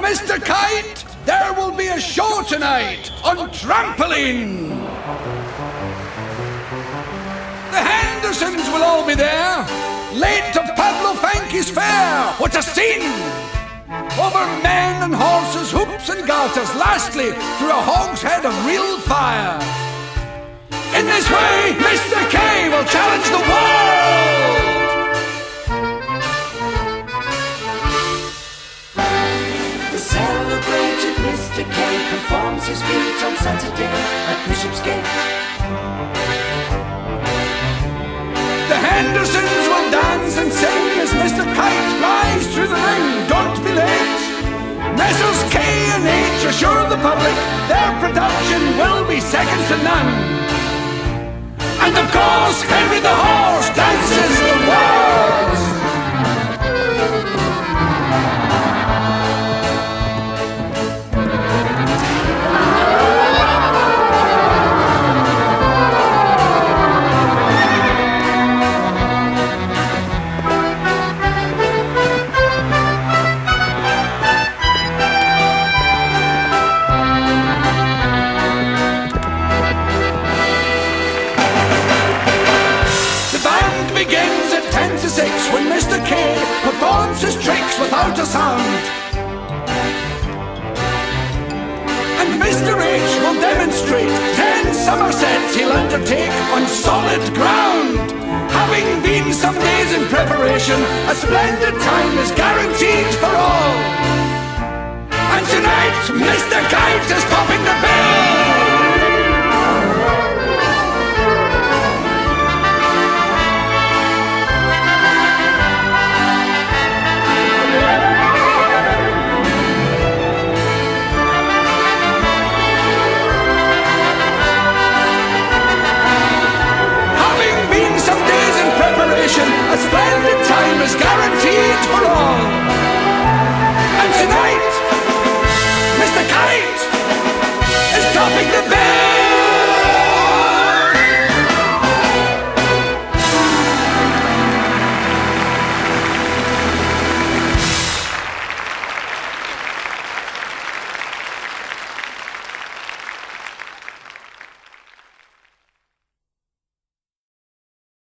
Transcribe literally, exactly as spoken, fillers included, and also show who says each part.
Speaker 1: Mister Kite, there will be a show tonight on Trampoline. The Hendersons will all be there, late to Pablo Fanky's fair. What a scene! Over men and horses, hoops and garters, lastly through a hogshead of real fire. In this way, Mister K will challenge the world!
Speaker 2: The celebrated Mister K performs his feat on Saturday at Bishopsgate.
Speaker 1: The Hendersons will dance and sing as Mister Kite flies through the ring. Don't be late. Messrs K and H assure the public their production will be second to none. And of course, Henry the Horse dances the waltz. Begins at ten to six when Mister K performs his tricks without a sound. And Mister H will demonstrate ten somersets he'll undertake on solid ground. Having been some days in preparation, a splendid time is guaranteed for all. And tonight, Mister Kite is topping the bill.